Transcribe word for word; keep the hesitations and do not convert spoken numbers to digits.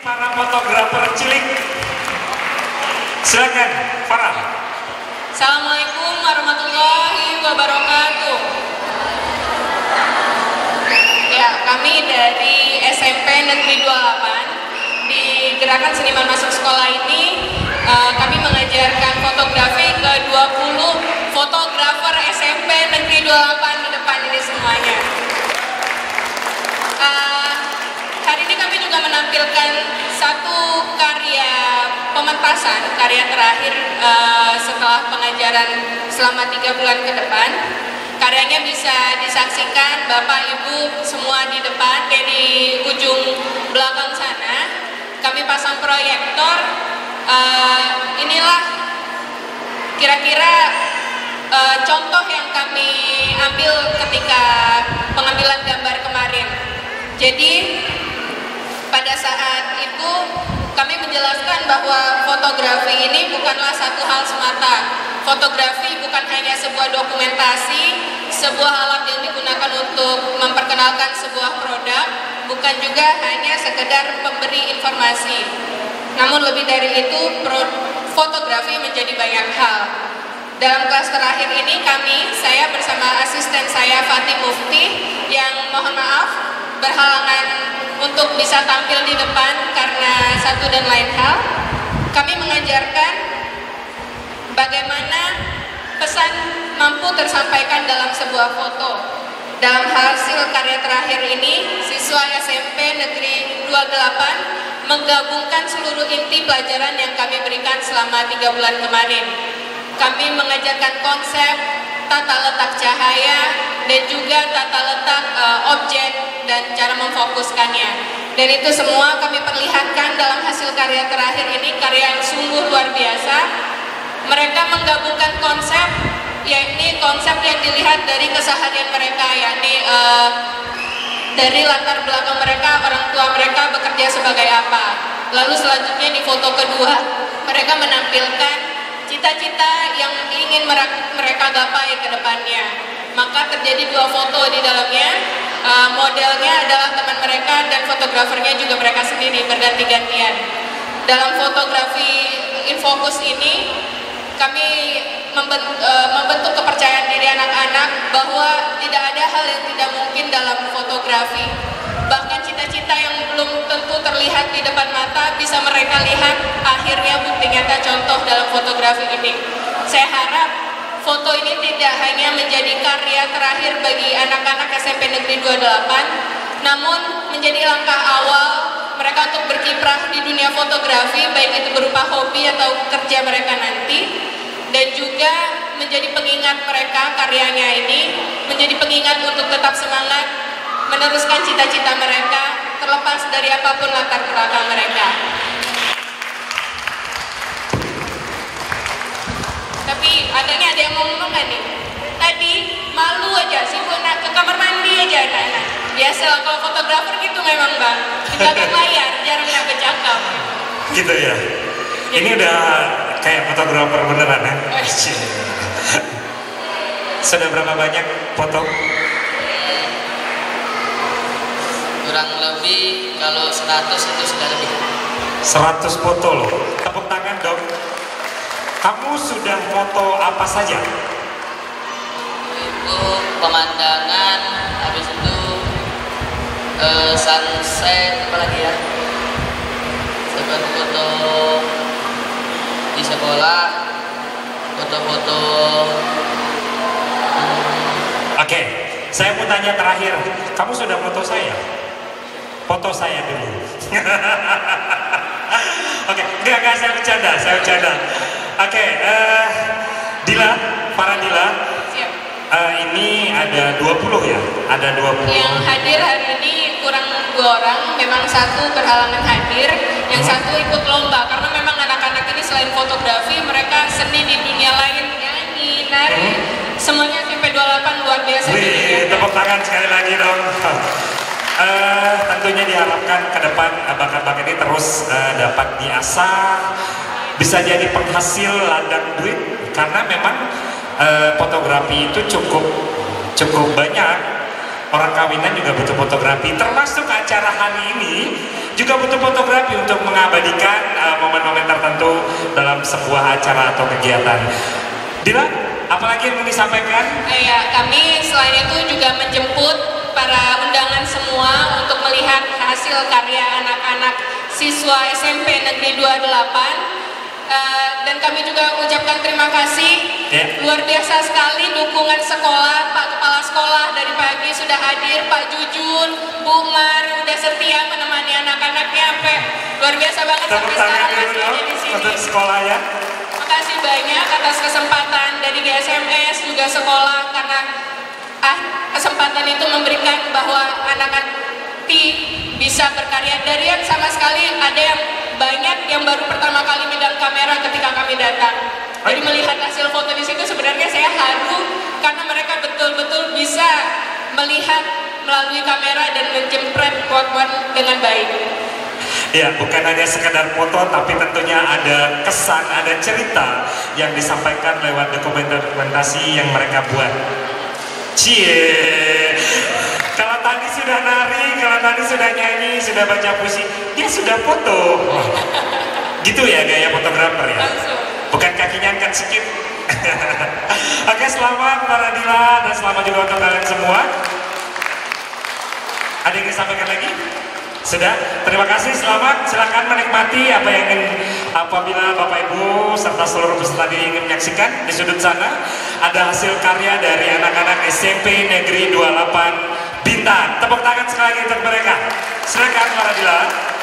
para fotografer cilik. Silakan, Farah. Assalamualaikum warahmatullahi wabarakatuh. Ya, kami dari S M P Negeri dua puluh delapan di Gerakan Seniman Masuk Sekolah ini uh, kami mengajarkan fotografi ke dua puluh fotografer S M P Negeri dua puluh delapan di depan ini semuanya. Uh, hari ini kami juga menampilkan satu karya pementasan, karya terakhir uh, setelah pengajaran selama tiga bulan ke depan. Karyanya bisa disaksikan Bapak Ibu semua di depan, kayak di ujung belakang sana. Kami pasang proyektor. Uh, inilah kira-kira uh, contoh yang kami ambil ketika pengambilan gambar kemarin. Jadi pada saat itu kami menjelaskan bahwa fotografi ini bukanlah satu hal semata. Fotografi bukan hanya sebuah dokumentasi, sebuah alat yang digunakan untuk memperkenalkan sebuah produk, bukan juga hanya sekedar pemberi informasi. Namun lebih dari itu, fotografi menjadi banyak hal. Dalam kelas terakhir ini kami, saya bersama asisten saya Fatih Mufti, yang mohon maaf berhalangan untuk bisa tampil di depan karena satu dan lain hal. Kami mengajarkan bagaimana pesan mampu tersampaikan dalam sebuah foto. Dalam hasil karya terakhir ini, siswa S M P Negeri dua puluh delapan menggabungkan seluruh inti pelajaran yang kami berikan selama tiga bulan kemarin. Kami mengajarkan konsep, tata letak cahaya, dan juga tata letak uh, objek dan cara memfokuskannya. Dan itu semua kami perlihatkan dalam hasil karya terakhir ini, karya yang sungguh luar biasa. Mereka menggabungkan konsep, yakni konsep yang dilihat dari keseharian mereka, yakni uh, dari latar belakang mereka, orang tua mereka bekerja sebagai apa. Lalu selanjutnya di foto kedua, mereka menampilkan cita-cita yang ingin mereka gapai ke depannya. Maka terjadi dua foto di dalamnya, uh, modelnya adalah teman mereka dan fotografernya juga mereka sendiri, berganti-gantian. Dalam fotografi infocus ini, kami membentuk, uh, membentuk kepercayaan diri anak-anak bahwa tidak ada hal yang tidak mungkin dalam fotografi. Bahkan cita-cita yang belum tentu terlihat di depan mata bisa mereka lihat akhirnya bukti nyata contoh dalam fotografi ini. Saya harap foto ini tidak hanya menjadi karya terakhir bagi anak-anak S M P Negeri dua puluh delapan, namun menjadi langkah awal mereka untuk berkiprah di dunia fotografi, baik itu berupa hobi atau kerja mereka nanti, dan juga menjadi pengingat mereka, karyanya ini menjadi pengingat untuk tetap semangat meneruskan cita-cita mereka terlepas dari apapun latar belakang mereka. Tapi adanya ada yang mau ngomong gak nih? Tadi malu aja sih, nak ke kamar mandi aja anak-anak. Biasalah kalau fotografer gitu memang bang, di belakang layar jarang yang bercakap. Gitu ya. Ini udah kayak fotografer beneran ya. Sudah berapa banyak foto? Kurang lebih kalau seratus itu sudah lebih. seratus foto loh. Tepuk tangan dong. Kamu sudah foto apa saja? Itu pemandangan, habis itu uh, sunset, apa lagi ya? Seperti foto di sekolah, foto-foto. Hmm. Oke, saya mau tanya terakhir. Kamu sudah foto saya? Foto saya dulu. Oke, enggak, enggak, saya bercanda, saya bercanda. Oke, uh, Dila, para Dila. Siap. Uh, ini ada dua puluh ya? Ada dua puluh. Yang hadir hari ini kurang dua orang, memang satu berhalangan hadir, yang hmm. satu ikut lomba. Karena memang anak-anak ini selain fotografi, mereka seni di dunia lain, nyanyi, nari, hmm. semuanya S M P dua puluh delapan luar biasa. Wih, tepuk tangan sekali lagi dong. Uh, tentunya diharapkan ke depan bakat-bakat ini terus uh, dapat diasah, bisa jadi penghasil ladang duit, karena memang uh, fotografi itu cukup cukup banyak orang kawinan juga butuh fotografi, termasuk acara hari ini juga butuh fotografi untuk mengabadikan uh, momen-momen tertentu dalam sebuah acara atau kegiatan. Dila, apalagi yang mau disampaikan? Ya, kami selain itu juga menjemput para undangan semua untuk melihat hasil karya anak-anak siswa S M P Negeri dua puluh delapan. Uh, dan kami juga ucapkan terima kasih, yeah. Luar biasa sekali dukungan sekolah, Pak Kepala Sekolah dari pagi sudah hadir, Pak Jujun, Bu Mar udah setia menemani anak-anaknya sampai luar biasa banget sampai sekarang masih ada di sini. Untuk sekolah ya. Makasih banyak atas kesempatan dari G S M S juga sekolah, karena ah, kesempatan itu memberikan bahwa anak-anak bisa berkarya. Dari yang sama sekali ada yang banyak yang baru pertama kali megang kamera ketika kami datang. Jadi melihat hasil foto di situ sebenarnya saya haru karena mereka betul-betul bisa melihat melalui kamera dan menjempret quote-quote dengan baik. Ya, bukan hanya sekedar foto, tapi tentunya ada kesan, ada cerita yang disampaikan lewat dokumentasi yang mereka buat. Cie, kalau tadi sudah nari, kalau tadi sudah nyanyi, sudah baca puisi, dia sudah foto. Wah, gitu ya gaya fotografer ya? Bukan kakinya angkat sedikit. Oke, selamat para Dila dan selamat juga untuk kalian semua. Ada yang disampaikan lagi? Sudah, terima kasih, selamat, silakan menikmati apa yang ingin, apabila Bapak Ibu serta seluruh peserta diri ingin menyaksikan di sudut sana ada hasil karya dari anak-anak S M P Negeri dua puluh delapan Bintan. Tepuk tangan sekali lagi untuk mereka. Silakan para Dila.